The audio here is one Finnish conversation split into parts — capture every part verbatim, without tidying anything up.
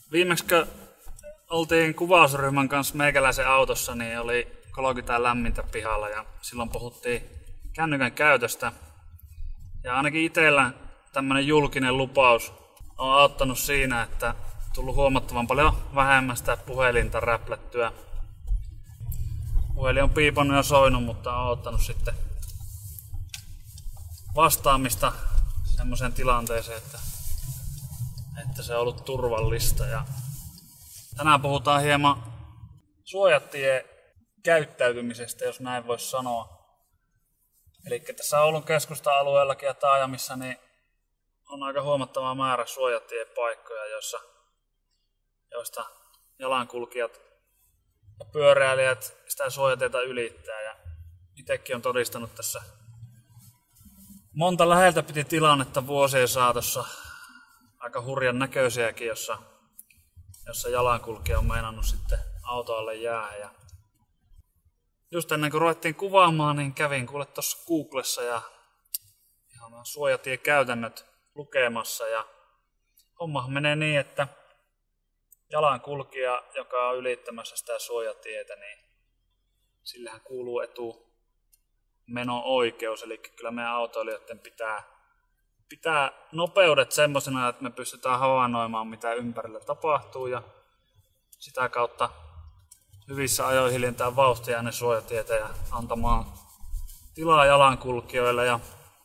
Viimeksi kun oltiin kuvausryhmän kanssa meikäläisen autossa, niin oli kolmekymmentä lämmintä pihalla ja silloin puhuttiin kännykän käytöstä. Ja ainakin itsellä tämmönen julkinen lupaus on auttanut siinä, että on tullut huomattavan paljon vähemmän sitä puhelinta räplättyä. Puhelin on piipannut ja soinut, mutta on ottanut sitten vastaamista semmoiseen tilanteeseen, että, että se on ollut turvallista. Ja tänään puhutaan hieman suojatie käyttäytymisestä, jos näin voisi sanoa. Eli tässä Oulun keskusta-alueellakin ja taajamissa niin on aika huomattava määrä suojatiepaikkoja, joissa, joista jalankulkijat ja pyöräilijät sitä suojatietä ylittää. Ja itsekin on todistanut tässä monta läheltä piti tilannetta vuosien saatossa, aika hurjan näköisiäkin, jossa, jossa jalankulkija on meinannut sitten autoalle jäädä. Ja just ennen kuin ruvettiin kuvaamaan, niin kävin kuule tuossa Googlessa ja ihan suojatiekäytännöt lukemassa. Ja homma menee niin, että jalankulkija, joka on ylittämässä sitä suojatietä, niin sillähän kuuluu etumeno-oikeus. Eli kyllä meidän autoilijoiden pitää, pitää nopeudet semmoisena, että me pystytään havainnoimaan, mitä ympärillä tapahtuu. Ja sitä kautta hyvissä ajoin hiljentää vauhtia ennen suojatietä ja antamaan tilaa jalankulkijoille. Ja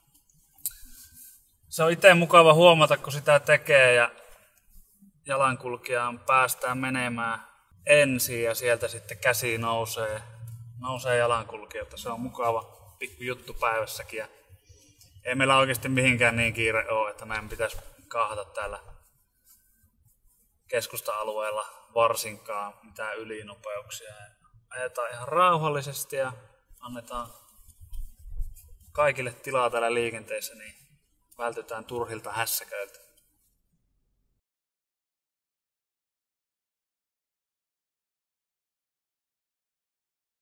se on itse mukava huomata, kun sitä tekee ja jalankulkijaan päästään menemään ensin ja sieltä sitten käsi nousee, nousee jalankulkijoilta. Se on mukava pikku juttu päivässäkin. Ja ei meillä oikeasti mihinkään niin kiire ole, että meidän pitäisi kaahata täällä keskusta-alueella varsinkaan mitään ylinopeuksia. Ajetaan ihan rauhallisesti ja annetaan kaikille tilaa täällä liikenteessä, niin vältytään turhilta hässäköiltä.